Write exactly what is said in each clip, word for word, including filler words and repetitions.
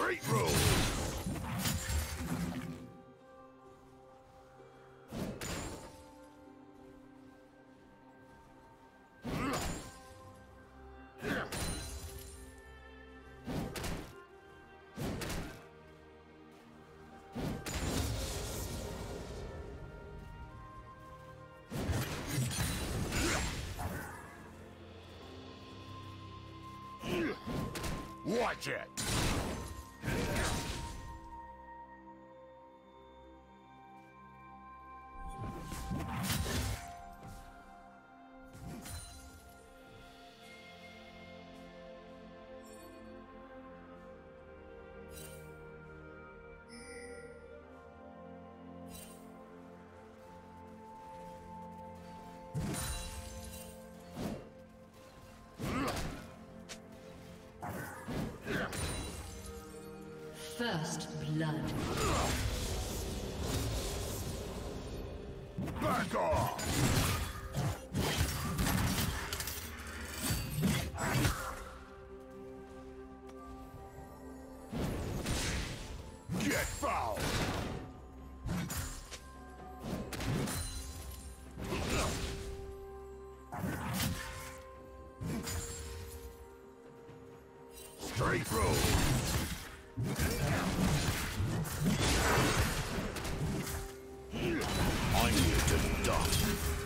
Straight road. Watch it! First blood. Back off! Get foul! Straight road! I'm here to dust.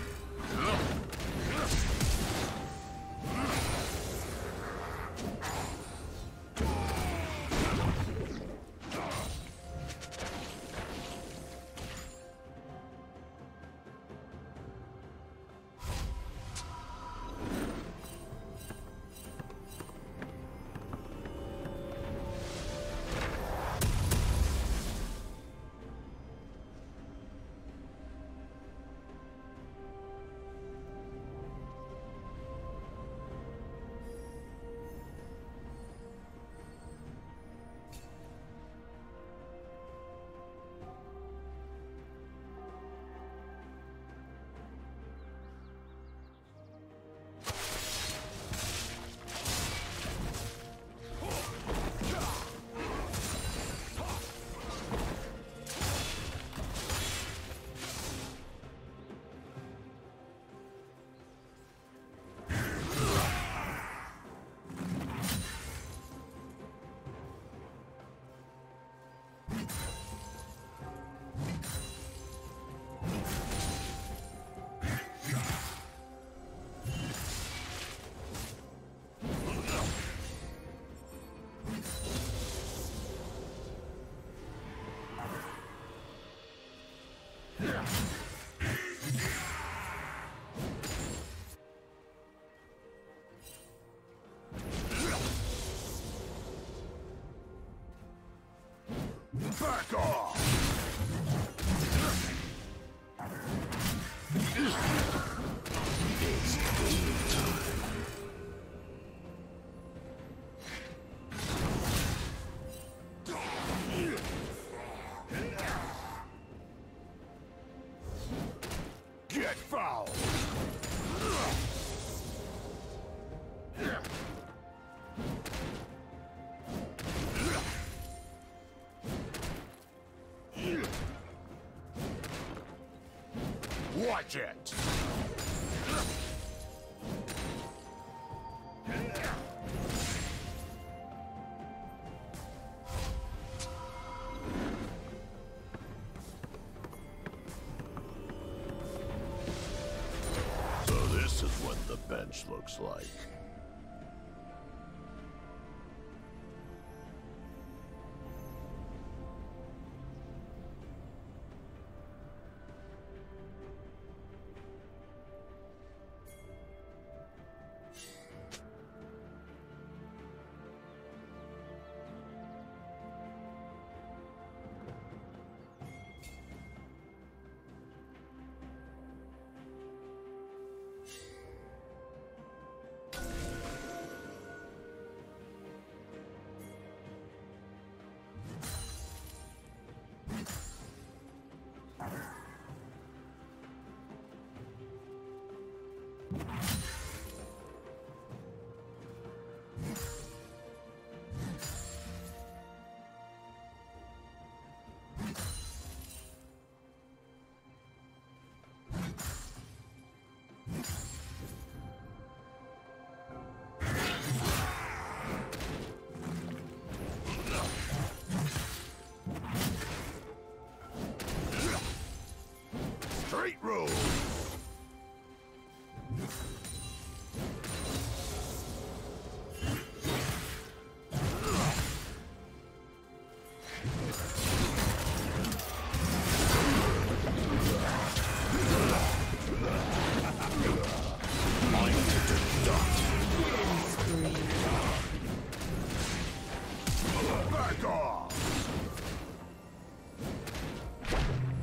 Back off! It's time. Get foul! Watch it! So this is what the bench looks like.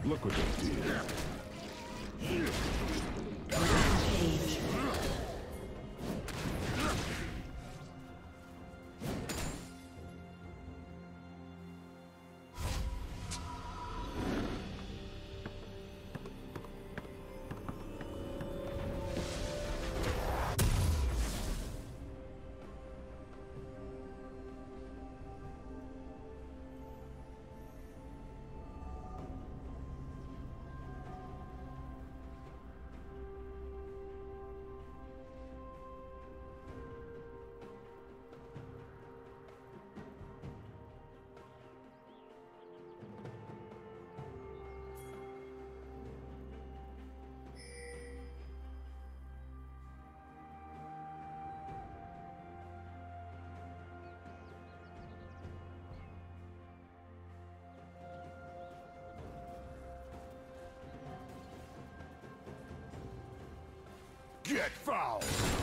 Look what they did. Rampage. Get foul!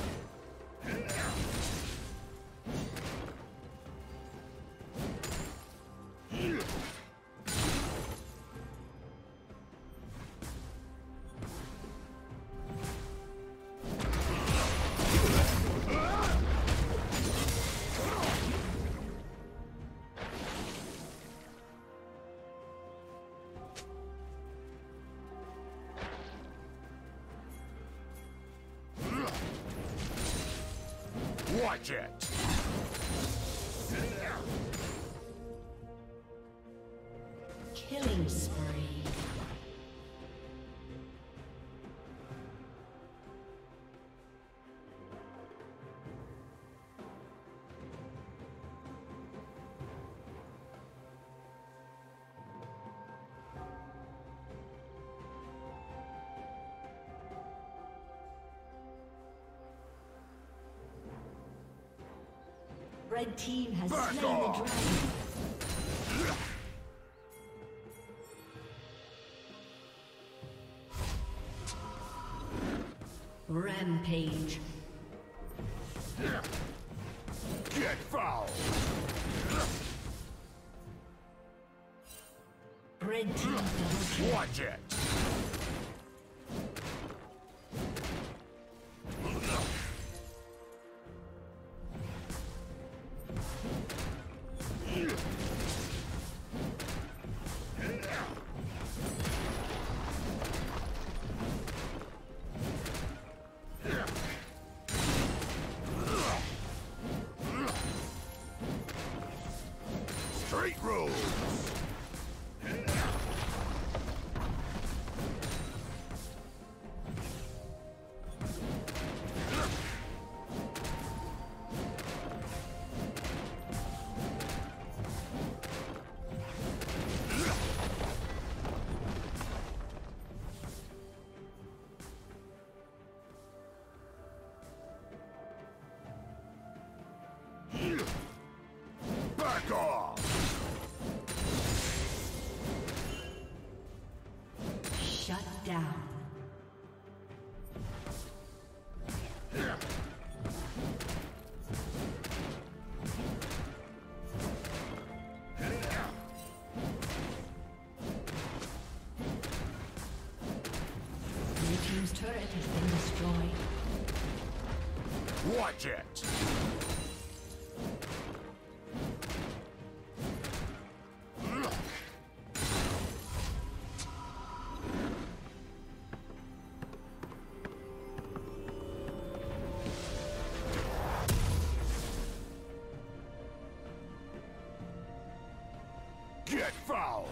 Watch it! Killing spree. Red team has Back slain off. the dragon. Rampage. Get foul! Red team double kill. Watch it! Straight rules! Back off! Shut down. Blue team's turret has been destroyed. Watch it! Get foul!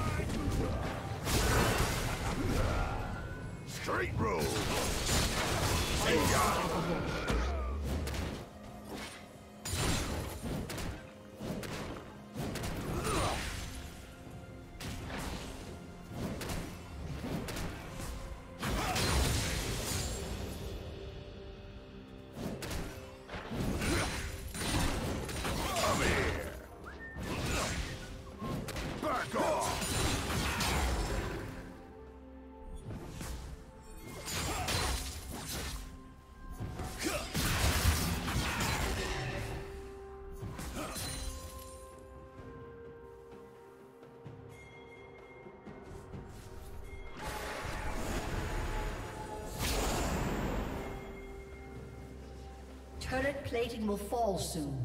Straight rules! Turret plating will fall soon.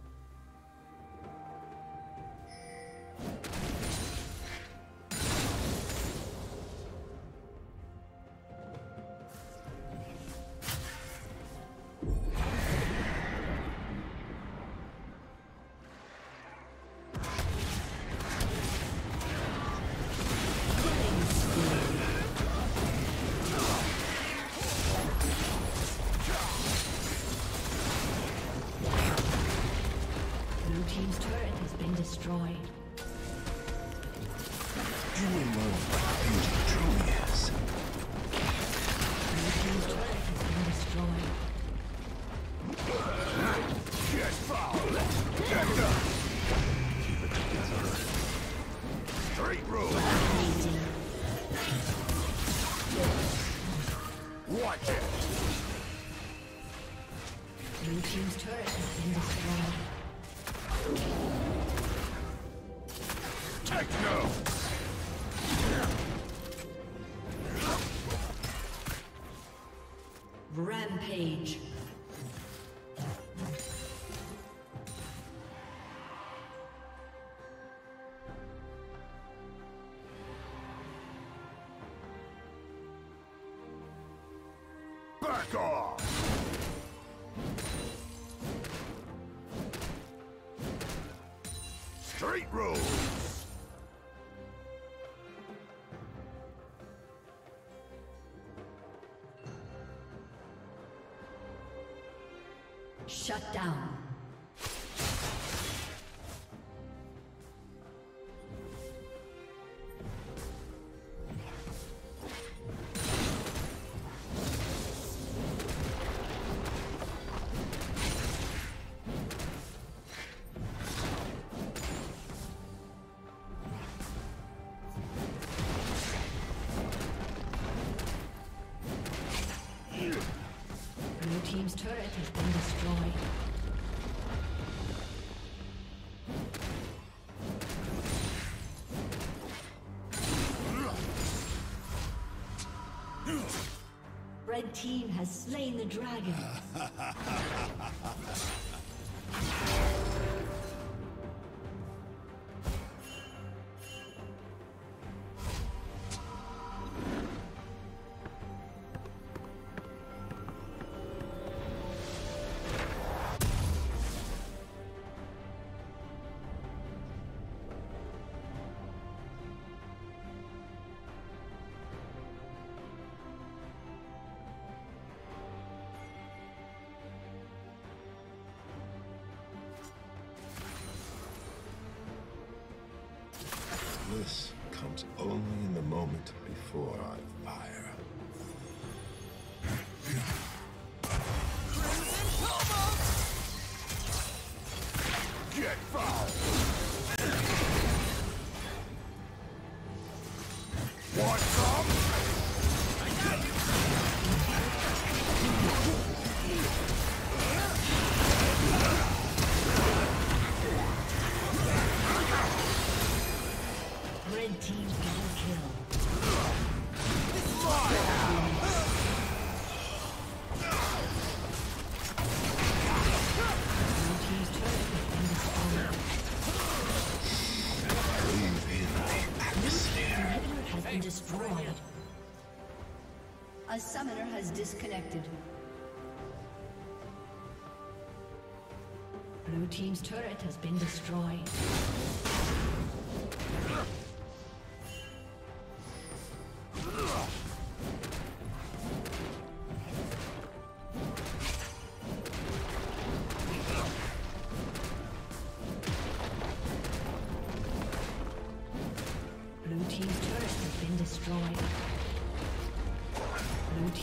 Destroyed. You will learn what danger truly is. Your team's turret has been destroyed. Get fouled! Get up! Keep it together. Straight road! Watch it! Your team's turret has been destroyed. Techno! Rampage. Back off! Straight road! Shut down. Blue team's turret has been destroyed. Red team has slain the dragon. This comes only in the moment before I fire. Get fouled! Want some? I got you! Red team double kill. Destroyed. A summoner has disconnected. Blue team's turret has been destroyed.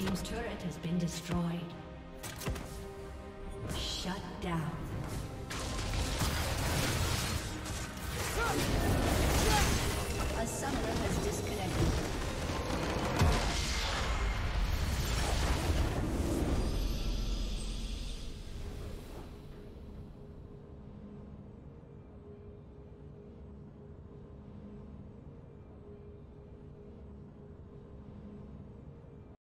team's turret has been destroyed.